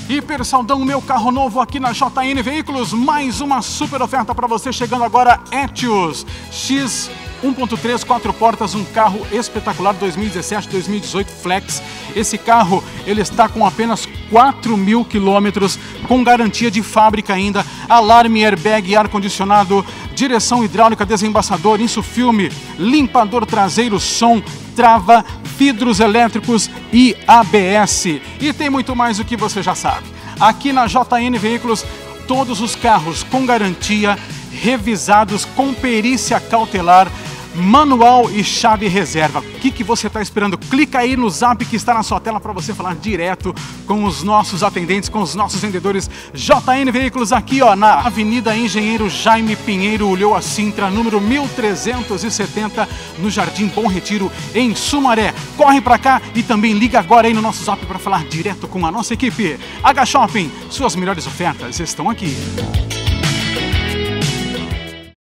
Hiper Saldão, meu carro novo aqui na JN Veículos. Mais uma super oferta para você chegando agora. Etios X 1.3, 4 portas, um carro espetacular 2017-2018 Flex. Esse carro ele está com apenas 4.000 quilômetros, com garantia de fábrica ainda, alarme, airbag, ar-condicionado, direção hidráulica, desembaçador, insufilme, limpador traseiro, som, trava, vidros elétricos e ABS. E tem muito mais do que você já sabe. Aqui na JN Veículos, todos os carros com garantia, revisados com perícia cautelar, manual e chave reserva. O que você está esperando? Clica aí no zap que está na sua tela para você falar direto com os nossos atendentes, com os nossos vendedores. JN Veículos aqui, ó, na Avenida Engenheiro Jaime Pinheiro, Ulloa Sintra, número 1370, no Jardim Bom Retiro, em Sumaré. Corre para cá e também liga agora aí no nosso zap para falar direto com a nossa equipe. H Shopping, suas melhores ofertas estão aqui.